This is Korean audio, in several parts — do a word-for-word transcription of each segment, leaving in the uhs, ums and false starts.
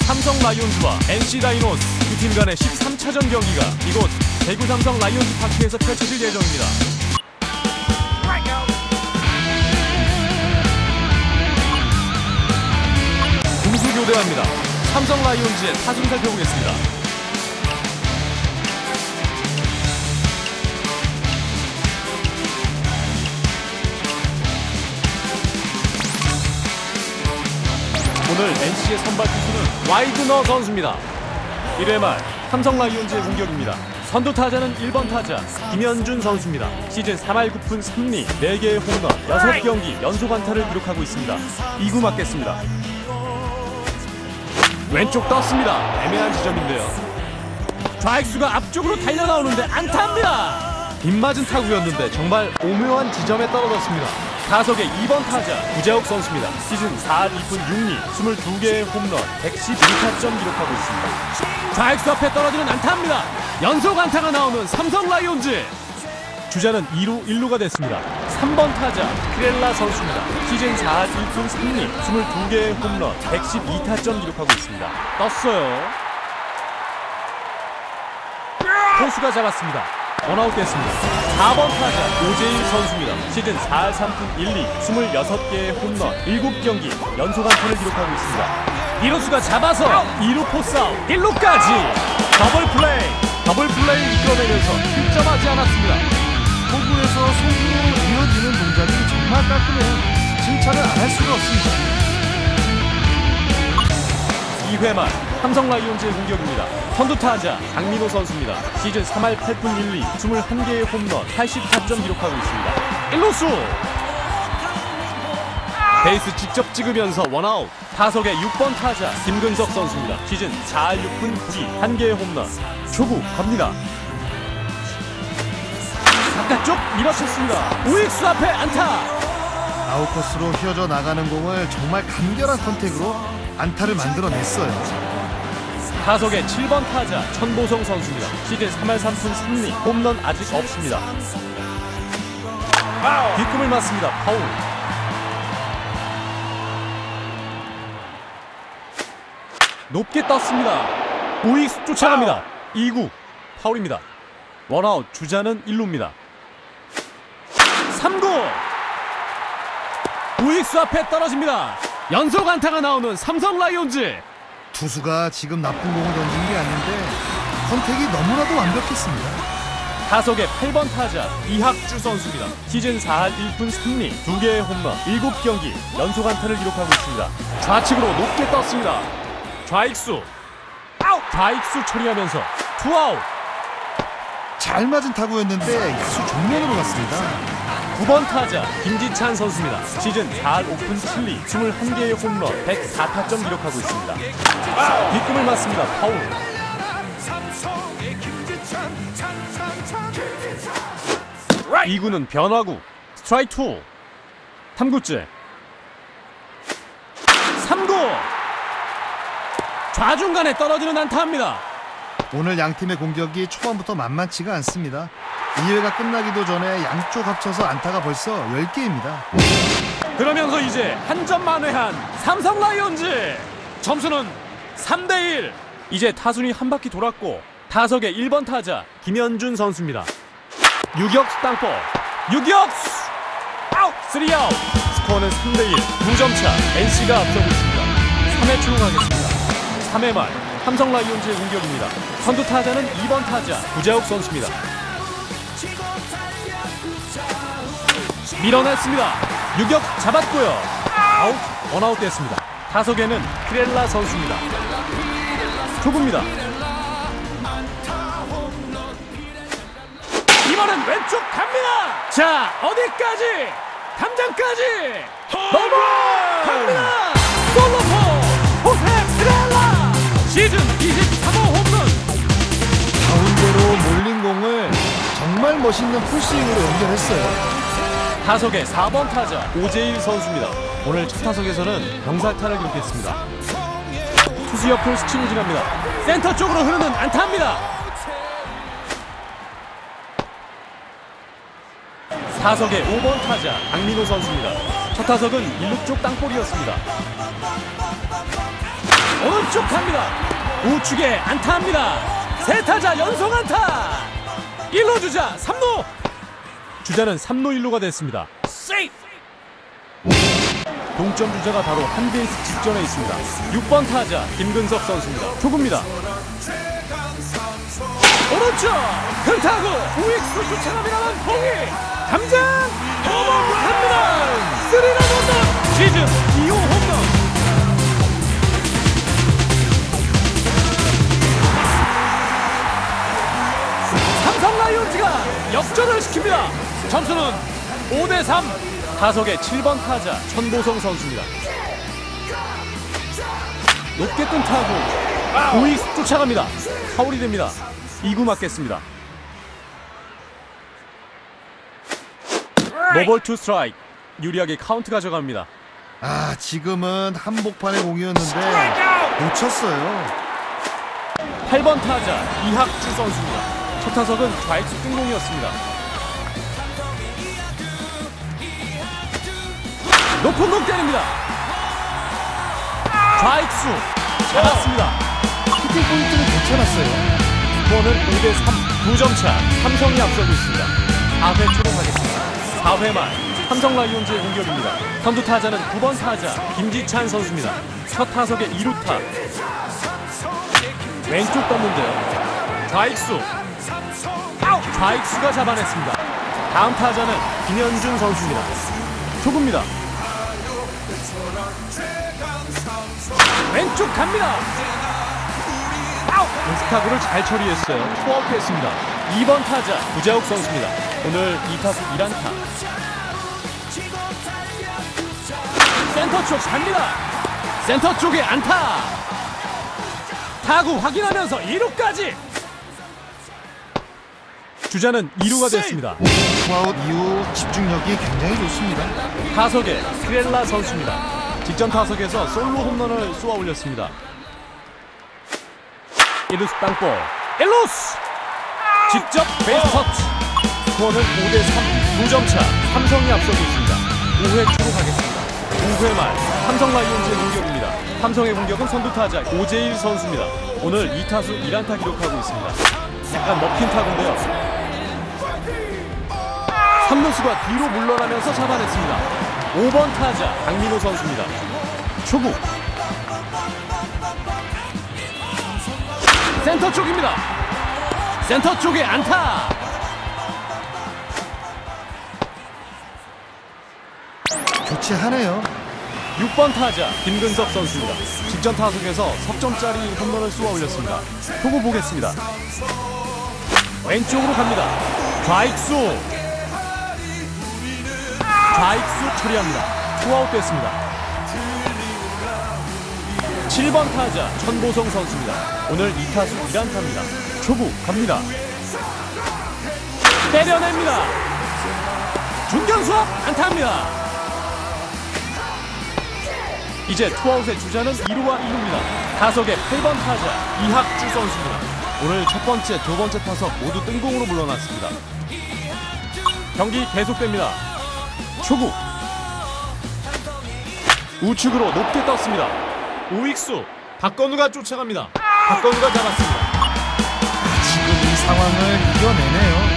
삼성 라이온즈와 엔씨 다이노스 두 팀 간의 십삼 차전 경기가 이곳 대구 삼성 라이온즈 파크에서 펼쳐질 예정입니다. 공수 교대합니다. 삼성 라이온즈의 타순 살펴보겠습니다. 오늘 엔씨의 선발 투수는 와이드너 선수입니다. 일 회 말 삼성 라이온즈의 공격입니다. 선두 타자는 일 번 타자 김현준 선수입니다. 시즌 삼 할 구 푼 삼 리 네 개의 홈런 여섯 경기 연속 안타를 기록하고 있습니다. 이 구 맞겠습니다. 왼쪽 떴습니다. 애매한 지점인데요. 좌익수가 앞쪽으로 달려나오는데 안타입니다. 빗맞은 타구였는데 정말 오묘한 지점에 떨어졌습니다. 타석의 이 번 타자 구재욱 선수입니다. 시즌 사 할 이 푼 육 리 이십이 개의 홈런 백십이 타점 기록하고 있습니다. 좌익수 앞에 떨어지는 안타입니다. 연속 안타가 나오는 삼성 라이온즈. 주자는 이 루 일 루가 됐습니다. 삼 번 타자 크렐라 선수입니다. 시즌 사 할 일 푼 삼 리 이십이 개의 홈런 백십이 타점 기록하고 있습니다. 떴어요. 포수가 잡았습니다. 원아웃 됐습니다. 사 번 타자 오재일 선수입니다. 시즌 사 할 삼 푼 일 리 이십육 개의 홈런 일곱 경기 연속 안타를 기록하고 있습니다. 이루수가 잡아서 이 루 포스아웃 일 루까지 더블 플레이 더블 플레이를 이끌어내면서 득점하지 않았습니다. 호구에서 속으로 이어지는 동작이 정말 깔끔해요. 칭찬을 안 할 수가 없습니다. 이 회 말 삼성 라이온즈의 공격입니다. 선두 타자 강민호 선수입니다. 시즌 삼 할 팔 푼 일 리 이십일 개의 홈런 팔십 타점 기록하고 있습니다. 일 루수 베이스 직접 찍으면서 원아웃. 타석의 육 번 타자 김근석 선수입니다. 시즌 사 할 육 푼 구 리 한 개의 홈런 초구 갑니다. 바깥쪽 밀어쳤습니다. 우익수 앞에 안타. 아웃코스로 휘어져 나가는 공을 정말 간결한 컨택으로 안타를 만들어냈어요. 타석의 칠 번 타자 천보성 선수입니다. 시즌 삼 할 삼 푼 삼 리 홈런 아직 없습니다. 뒷꿈을 맞습니다. 파울. 높게 떴습니다. 우익수 쫓아갑니다. 이 구 파울입니다. 원아웃. 주자는 일 루입니다. 삼 구 우익수 앞에 떨어집니다. 연속 안타가 나오는 삼성 라이온즈. 투수가 지금 나쁜 공을 던진 게 아닌데 컨택이 너무나도 완벽했습니다. 타석의 팔 번 타자 이학주 선수입니다. 시즌 사 할 일 푼 삼 리 두 개의 홈런 일곱 경기 연속 안타를 기록하고 있습니다. 좌측으로 높게 떴습니다. 좌익수 아웃. 좌익수 처리하면서 투아웃. 잘 맞은 타구였는데 야수 정면으로 갔습니다. 구 번 타자 김지찬 선수입니다. 시즌 사 할 오 푼 칠 리 이십일 개의 홈런 백사 타점 기록하고 있습니다. 뒷꿈을 맞습니다. 파울. 이 구는 변화구 스트라이크 투. 삼 구째 삼 구 좌중간에 떨어지는 안타입니다. 오늘 양팀의 공격이 초반부터 만만치가 않습니다. 이 회가 끝나기도 전에 양쪽 합쳐서 안타가 벌써 열 개입니다. 그러면서 이제 한 점 만회한 삼성 라이온즈. 점수는 삼 대 일. 이제 타순이 한 바퀴 돌았고 타석의 일 번 타자 김현준 선수입니다. 유격수 땅볼. 유격수 아웃. 삼 아웃. 스코어는 삼 대 일. 두 점 차. 엔씨가 앞서고 있습니다. 삼 회 출루하겠습니다. 삼 회 말 삼성 라이온즈의 공격입니다. 선두 타자는 이 번 타자 구재욱 선수입니다. 밀어냈습니다. 유격 잡았고요. 아웃. 원아웃 됐습니다. 타석에는 크렐라 선수입니다. 초구입니다. 이번엔 왼쪽 갑니다. 자, 어디까지? 담장까지 홈런 갑니다. 솔로포 호세 크렐라 시즌 이십삼 호 홈런. 가운데로 몰린 공을 정말 멋있는 풀스윙으로 연결했어요. 타석의 사 번 타자 오재일 선수입니다. 오늘 첫 타석에서는 병살타를 기록했습니다. 투수 옆을 스치고 지납니다. 센터 쪽으로 흐르는 안타입니다. 타석의 오 번 타자 강민호 선수입니다. 첫 타석은 일 루 쪽 땅볼이었습니다. 오른쪽 갑니다. 우측에 안타합니다. 세 타자 연속 안타. 일 루 주자 삼 루. 주자는 삼 루 일 루가 됐습니다. 세이프. 동점 주자가 바로 한 베이스 직전에 있습니다. 육 번 타자 김근석 선수입니다. 초구입니다. 오른쪽 강타구 우익수 쫓아갑니다만 공이 담장 넘어갑니다. 쓰리런 홈런 시즌 이 호 홈런. 삼성 라이온즈가 역전을 시킵니다. 점수는 오 대 삼. 타석의 칠 번 타자 천보성 선수입니다. 높게 뜬 타구 우익수 쫓아갑니다. 파울이 됩니다. 이 구 맞겠습니다. 노볼 투 스트라이크. 유리하게 카운트 가져갑니다. 아, 지금은 한복판의 공이었는데 놓쳤어요. 팔 번 타자 이학주 선수입니다. 첫 타석은 좌익수 뜬공이었습니다. 높은 공 때립니다. 좌익수 잡았습니다. 히팅 포인트는 괜찮았어요. 스코어는 오 대 삼. 두 점 차. 삼성이 앞서고 있습니다. 사 회 초로 가겠습니다. 사 회 말 삼성 라이온즈의 공격입니다. 선두 타자는 구 번 타자 김지찬 선수입니다. 첫 타석의 이 루타. 왼쪽 떴는데요. 좌익수. 좌익수가 잡아냈습니다. 다음 타자는 김현준 선수입니다. 초구입니다. 왼쪽 갑니다. 스타구를 잘 처리했어요. 투아웃했습니다. 이 번 타자 구자욱 선수입니다. 오늘 이 타수 일 안타. 센터 쪽 갑니다. 센터 쪽에 안타. 타구 확인하면서 이 루까지. 주자는 이 루가 됐습니다. 투아웃 이후 집중력이 굉장히 좋습니다. 타석에 스크렐라 선수입니다. 직전 타석에서 솔로 홈런을 쏘아 올렸습니다. 일 루수 땅볼. 일 루수 직접 베이스 터치. 스코어는 오 대 삼. 두 점 차. 삼성이 앞서고 있습니다. 오 회 초로 가겠습니다. 오 회 말 삼성 라이온즈의 공격입니다. 삼성의 공격은 선두 타자 오재일 선수입니다. 오늘 이 타수 일 안타 기록하고 있습니다. 약간 먹힌 타구인데요. 삼 루수가 뒤로 물러나면서 잡아냈습니다. 오 번 타자 강민호 선수입니다. 초구. 센터 쪽입니다. 센터 쪽에 안타. 교체하네요. 육 번 타자 김근석 선수입니다. 직전 타석에서 석점짜리 홈런을 쏘아 올렸습니다. 초구 보겠습니다. 왼쪽으로 갑니다. 좌익수. 좌익수 처리합니다. 투아웃 됐습니다. 칠 번 타자 천보성 선수입니다. 오늘 이 타수 일 안타입니다. 초구 갑니다. 때려냅니다. 중견수 앞 안타입니다. 이제 투아웃의 주자는 이 루와 일 루입니다. 타석의 팔 번 타자 이학주 선수입니다. 오늘 첫 번째, 두 번째 타석 모두 뜬공으로 물러났습니다. 경기 계속됩니다. 초구. 우측으로 높게 떴습니다. 우익수. 박건우가 쫓아갑니다. 박건우가 잡았습니다. 지금 이 상황을 이겨내네요.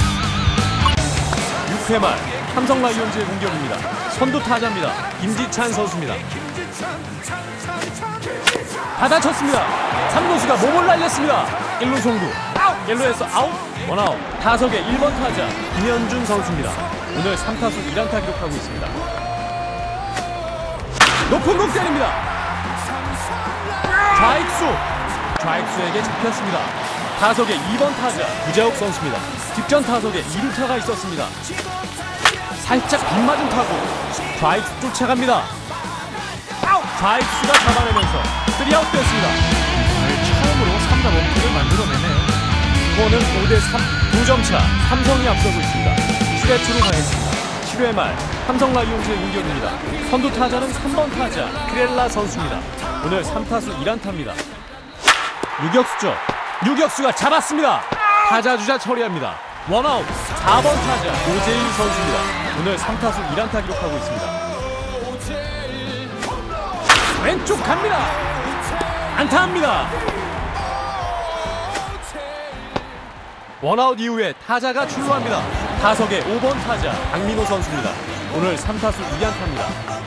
육 회 말 삼성 라이온즈의 공격입니다. 선두 타자입니다. 김지찬 선수입니다. 받아쳤습니다. 삼 루수가 몸을 날렸습니다. 일 루 송구. 일 루에서 아웃. 원아웃. 타석의 일 번 타자 김현준 선수입니다. 오늘 삼 타수 일 안타 기록하고 있습니다. 높은 공 때립니다. 좌익수. 좌익수에게 잡혔습니다. 타석의 이 번 타자 구자욱 선수입니다. 직전 타석에 이 루타가 있었습니다. 살짝 빗맞은 타구. 좌익수 쫓아갑니다. 좌익수가 잡아내면서 쓰리아웃 됐습니다. 처음으로 삼 자 원투를 만들어내네요. 스코어는 오 대 삼. 두 점 차. 삼성이 앞서고 있습니다. 칠 회 초로 가겠습니다. 칠 회 말 삼성 라이온즈의 공격입니다. 선두 타자는 삼 번 타자 크렐라 선수입니다. 오늘 삼 타수 일 안타입니다. 유격수죠. 유격수가 잡았습니다. 타자 주자 처리합니다. 원아웃. 사 번 타자 오재일 선수입니다. 오늘 삼 타수 일 안타 기록하고 있습니다. 왼쪽 갑니다. 안타입니다. 원아웃 이후에 타자가 출루합니다. 타석의 오 번 타자 강민호 선수입니다. 오늘 삼 타수 이 안타입니다.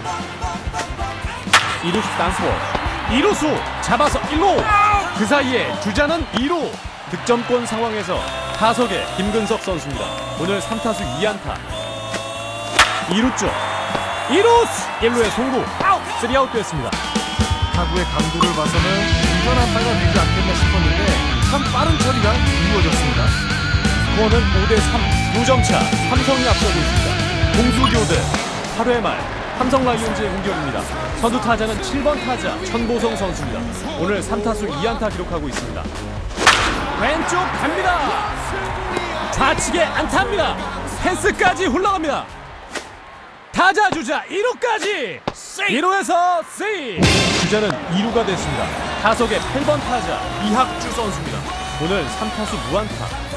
이루수 땅볼, 이루수 잡아서 일 루. 그 사이에 주자는 이 루. 득점권 상황에서 타석의 김근석 선수입니다. 오늘 삼 타수 이 안타. 이 루 쪽 이루수 일 루에 송구. 쓰리 아웃 됐습니다. 타구의 강도를 봐서는 중전 안타가 되지 않겠나 싶었는데 참 빠른 처리가 이루어졌습니다. 스코어는 오 대 삼, 두 점 차. 삼성이 앞서고 있습니다. 공수 교대 팔 회 말 삼성 라이온즈의 공격입니다. 선두 타자는 칠 번 타자 천보성 선수입니다. 오늘 삼 타수 이 안타 기록하고 있습니다. 왼쪽 갑니다. 좌측에 안타입니다. 펜스까지 흘러갑니다. 타자 주자 일 루까지. 일 루에서 세이브. 주자는 이 루가 됐습니다. 타석의 팔 번 타자 이학주 선수입니다. 오늘 삼 타수 무안타.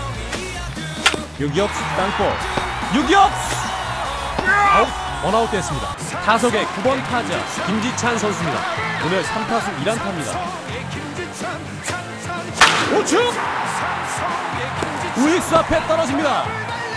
유격수 땅볼, 유격수 아웃, 원아웃 됐습니다. 타석의 구 번 타자 김지찬 선수입니다. 오늘 삼 타수 일 안타입니다. 우측 우익수 앞에 떨어집니다.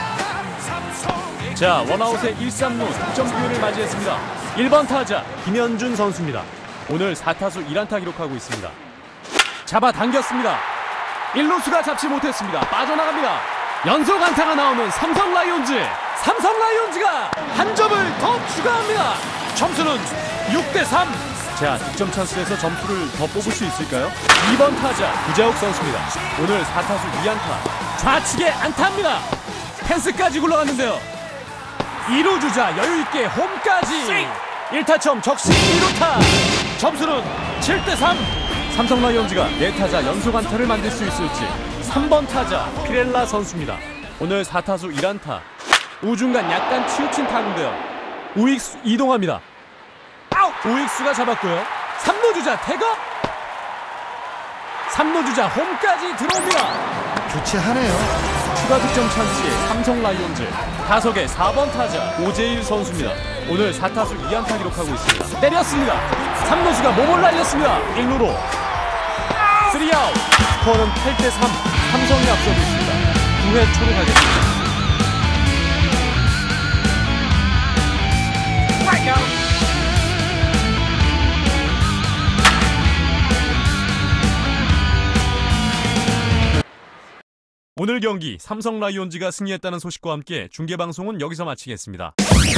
자, 원아웃의 일, 삼 루 득점 기회를 맞이했습니다. 일 번 타자 김현준 선수입니다. 오늘 사 타수 일 안타 기록하고 있습니다. 잡아당겼습니다. 일 루수가 잡지 못했습니다. 빠져나갑니다. 연속 안타가 나오는 삼성 라이온즈. 삼성 라이온즈가 한 점을 더 추가합니다. 점수는 육 대 삼. 자, 득점 찬스에서 점수를 더 뽑을 수 있을까요? 이 번 타자 구자욱 선수입니다. 오늘 사 타수 이 안타. 좌측에 안타입니다. 펜스까지 굴러갔는데요. 이 루 주자 여유있게 홈까지. 일 타점 적시 이 루타. 점수는 칠 대 삼. 삼성 라이온즈가 네 타자 연속 안타를 만들 수 있을지. 삼 번 타자 피렐라 선수입니다. 오늘 사 타수 일 안타. 우중간 약간 치우친 타구인데요. 우익수 이동합니다. 아웃! 우익수가 잡았고요. 삼 루 주자 태거. 삼 루 주자 홈까지 들어옵니다. 교체하네요. 추가 득점 찬스의 삼성 라이온즈. 타석의 사 번 타자 오재일 선수입니다. 오늘 사 타수 이 안타 기록하고 있습니다. 때렸습니다. 삼 루수가 몸을 날렸습니다. 일 루로 쓰리 아웃. 스코어는 팔 대 삼. 삼성이 앞서고 있습니다. 구 회 초로 가겠습니다. 오늘 경기 삼성 라이온즈가 승리했다는 소식과 함께 중계방송은 여기서 마치겠습니다.